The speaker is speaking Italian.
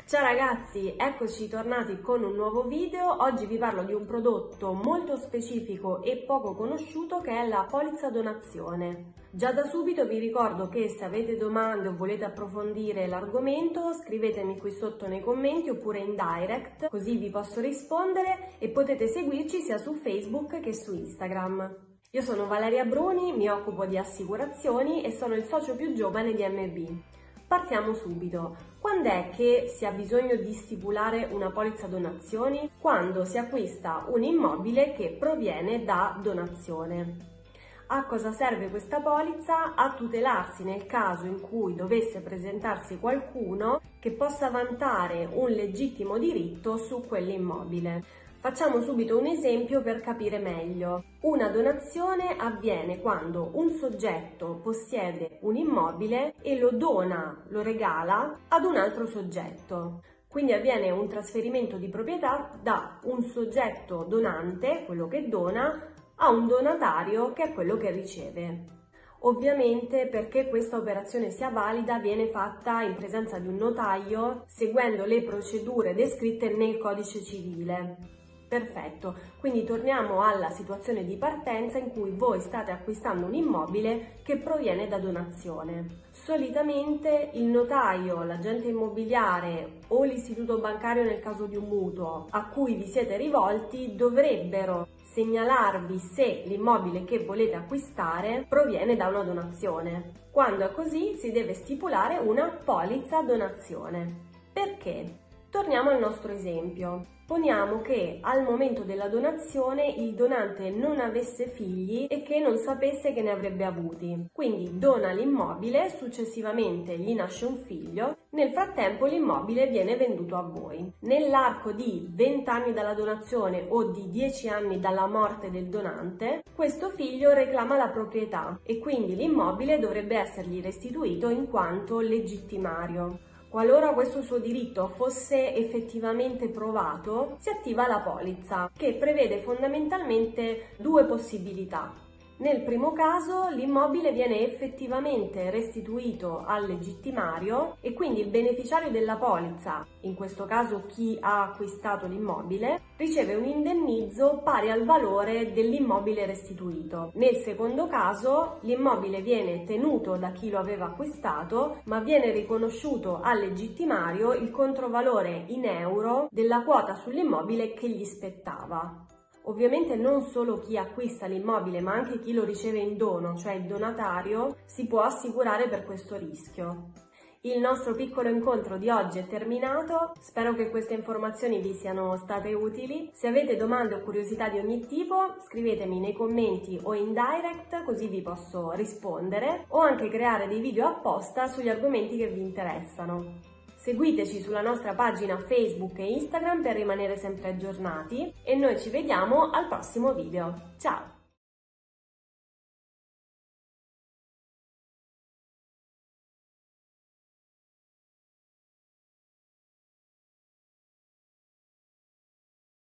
Ciao ragazzi, eccoci tornati con un nuovo video. Oggi vi parlo di un prodotto molto specifico e poco conosciuto che è la polizza donazione. Già da subito vi ricordo che se avete domande o volete approfondire l'argomento scrivetemi qui sotto nei commenti oppure in direct, così vi posso rispondere e potete seguirci sia su Facebook che su Instagram. Io sono Valeria Bruni, mi occupo di assicurazioni e sono il socio più giovane di MB. Partiamo subito. Quando è che si ha bisogno di stipulare una polizza donazioni? Quando si acquista un immobile che proviene da donazione. A cosa serve questa polizza? A tutelarsi nel caso in cui dovesse presentarsi qualcuno che possa vantare un legittimo diritto su quell'immobile. Facciamo subito un esempio per capire meglio. Una donazione avviene quando un soggetto possiede un immobile e lo dona, lo regala ad un altro soggetto. Quindi avviene un trasferimento di proprietà da un soggetto donante, quello che dona, a un donatario che è quello che riceve. Ovviamente perché questa operazione sia valida viene fatta in presenza di un notaio seguendo le procedure descritte nel codice civile. Perfetto, quindi torniamo alla situazione di partenza in cui voi state acquistando un immobile che proviene da donazione. Solitamente il notaio, l'agente immobiliare o l'istituto bancario nel caso di un mutuo a cui vi siete rivolti dovrebbero segnalarvi se l'immobile che volete acquistare proviene da una donazione. Quando è così si deve stipulare una polizza donazione. Perché? Torniamo al nostro esempio. Poniamo che al momento della donazione il donante non avesse figli e che non sapesse che ne avrebbe avuti. Quindi dona l'immobile, successivamente gli nasce un figlio, nel frattempo l'immobile viene venduto a voi. Nell'arco di 20 anni dalla donazione o di 10 anni dalla morte del donante, questo figlio reclama la proprietà e quindi l'immobile dovrebbe essergli restituito in quanto legittimario. Qualora questo suo diritto fosse effettivamente provato, si attiva la polizza, che prevede fondamentalmente due possibilità. Nel primo caso l'immobile viene effettivamente restituito al legittimario e quindi il beneficiario della polizza, in questo caso chi ha acquistato l'immobile, riceve un indennizzo pari al valore dell'immobile restituito. Nel secondo caso l'immobile viene tenuto da chi lo aveva acquistato, ma viene riconosciuto al legittimario il controvalore in euro della quota sull'immobile che gli spettava. Ovviamente non solo chi acquista l'immobile ma anche chi lo riceve in dono, cioè il donatario, si può assicurare per questo rischio. Il nostro piccolo incontro di oggi è terminato, spero che queste informazioni vi siano state utili. Se avete domande o curiosità di ogni tipo scrivetemi nei commenti o in direct così vi posso rispondere o anche creare dei video apposta sugli argomenti che vi interessano. Seguiteci sulla nostra pagina Facebook e Instagram per rimanere sempre aggiornati e noi ci vediamo al prossimo video. Ciao!